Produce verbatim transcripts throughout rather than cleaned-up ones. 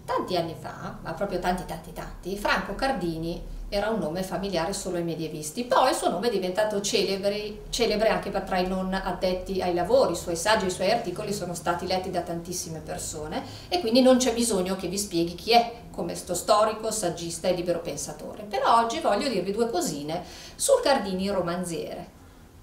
Tanti anni fa, ma proprio tanti tanti tanti, Franco Cardini era un nome familiare solo ai medievisti, poi il suo nome è diventato celebre, celebre anche per tra i non addetti ai lavori, i suoi saggi e i suoi articoli sono stati letti da tantissime persone e quindi non c'è bisogno che vi spieghi chi è come sto storico, saggista e libero pensatore. Però oggi voglio dirvi due cosine sul Cardini romanziere.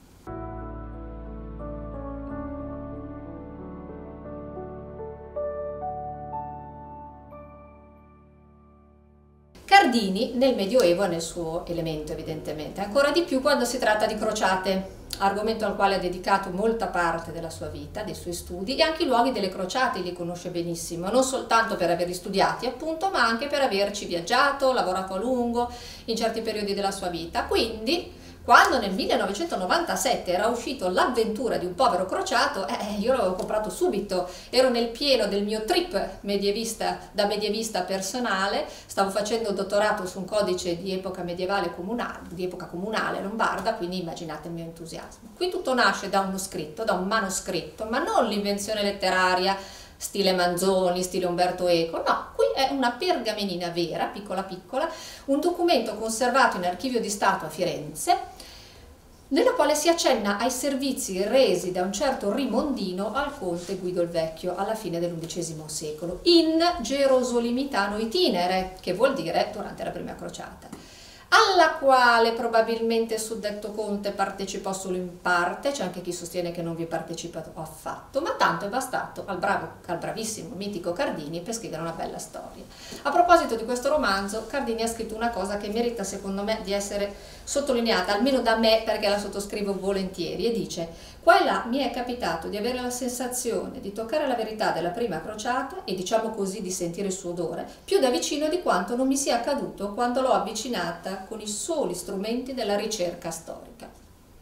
Cardini nel Medioevo è nel suo elemento evidentemente, ancora di più quando si tratta di crociate, argomento al quale ha dedicato molta parte della sua vita, dei suoi studi, e anche i luoghi delle crociate li conosce benissimo, non soltanto per averli studiati appunto, ma anche per averci viaggiato, lavorato a lungo in certi periodi della sua vita. Quindi quando nel millenovecentonovantasette era uscito L'avventura di un povero crociato, eh, io l'avevo comprato subito, ero nel pieno del mio trip medievista, da medievista personale, stavo facendo un dottorato su un codice di epoca medievale comunale, di epoca comunale lombarda, quindi immaginate il mio entusiasmo. Qui tutto nasce da uno scritto, da un manoscritto, ma non l'invenzione letteraria, stile Manzoni, stile Umberto Eco, no, qui è una pergamenina vera, piccola piccola, un documento conservato in Archivio di Stato a Firenze, nella quale si accenna ai servizi resi da un certo Rimondino al conte Guido il Vecchio alla fine dell'undicesimo secolo, in Gerosolimitano itinere, che vuol dire durante la prima crociata, alla quale probabilmente il suddetto conte partecipò solo in parte, c'è anche chi sostiene che non vi partecipato affatto, ma tanto è bastato al, bravo, al bravissimo mitico Cardini per scrivere una bella storia. A proposito di questo romanzo, Cardini ha scritto una cosa che merita secondo me di essere sottolineata, almeno da me perché la sottoscrivo volentieri, e dice: qua e là mi è capitato di avere la sensazione di toccare la verità della prima crociata e diciamo così di sentire il suo odore più da vicino di quanto non mi sia accaduto quando l'ho avvicinata con i soli strumenti della ricerca storica.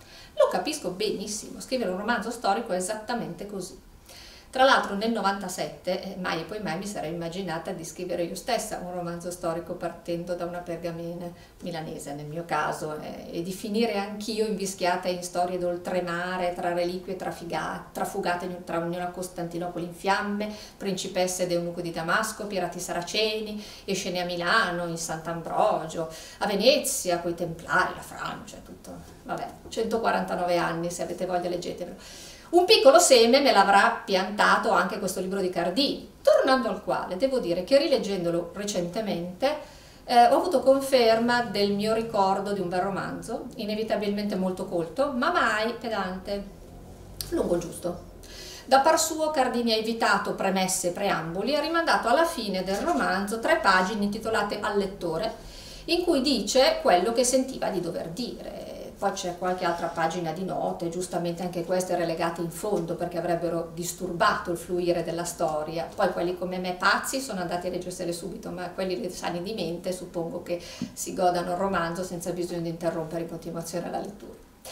Lo capisco benissimo, scrivere un romanzo storico è esattamente così. Tra l'altro nel novantasette, eh, mai e poi mai mi sarei immaginata di scrivere io stessa un romanzo storico partendo da una pergamena milanese nel mio caso, eh, e di finire anch'io invischiata in storie d'oltremare, tra reliquie trafugate tra una Costantinopoli in fiamme, principesse ed eunuco di Damasco, pirati saraceni, e scene a Milano, in Sant'Ambrogio, a Venezia, coi Templari, la Francia, tutto, vabbè, centoquarantanove anni, se avete voglia leggetevelo. Un piccolo seme me l'avrà piantato anche questo libro di Cardini, tornando al quale devo dire che rileggendolo recentemente eh, ho avuto conferma del mio ricordo di un bel romanzo, inevitabilmente molto colto, ma mai pedante, lungo il giusto. Da par suo Cardini ha evitato premesse e preamboli e ha rimandato alla fine del romanzo tre pagine intitolate Al lettore, in cui dice quello che sentiva di dover dire. Poi c'è qualche altra pagina di note, giustamente anche queste relegate in fondo perché avrebbero disturbato il fluire della storia. Poi quelli come me pazzi sono andati a leggersele subito, ma quelli sani di mente suppongo che si godano il romanzo senza bisogno di interrompere in continuazione la lettura.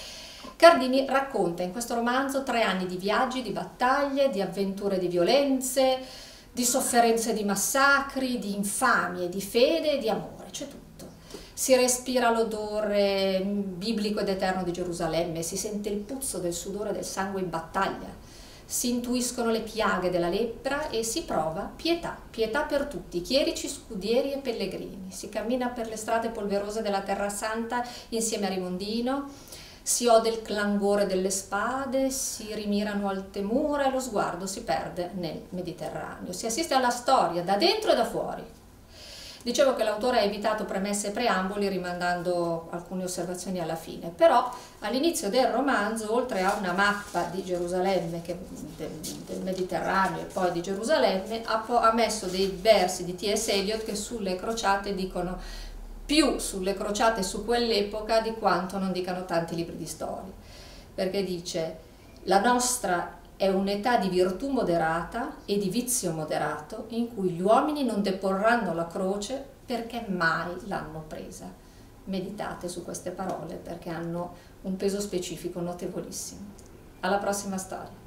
Cardini racconta in questo romanzo tre anni di viaggi, di battaglie, di avventure, di violenze, di sofferenze, di massacri, di infamie, di fede e di amore, c'è tutto. Si respira l'odore biblico ed eterno di Gerusalemme, si sente il puzzo del sudore del sangue in battaglia, si intuiscono le piaghe della lebbra e si prova pietà, pietà per tutti, chierici, scudieri e pellegrini. Si cammina per le strade polverose della Terra Santa insieme a Rimondino, si ode il clangore delle spade, si rimirano alte mura e lo sguardo si perde nel Mediterraneo. Si assiste alla storia da dentro e da fuori. Dicevo che l'autore ha evitato premesse e preamboli rimandando alcune osservazioni alla fine, però all'inizio del romanzo, oltre a una mappa di Gerusalemme, che, del, del Mediterraneo e poi di Gerusalemme, ha, ha messo dei versi di T S Eliot che sulle crociate dicono più sulle crociate su quell'epoca di quanto non dicano tanti libri di storia, perché dice: la nostra è un'età di virtù moderata e di vizio moderato in cui gli uomini non deporranno la croce perché mai l'hanno presa. Meditate su queste parole perché hanno un peso specifico notevolissimo. Alla prossima storia.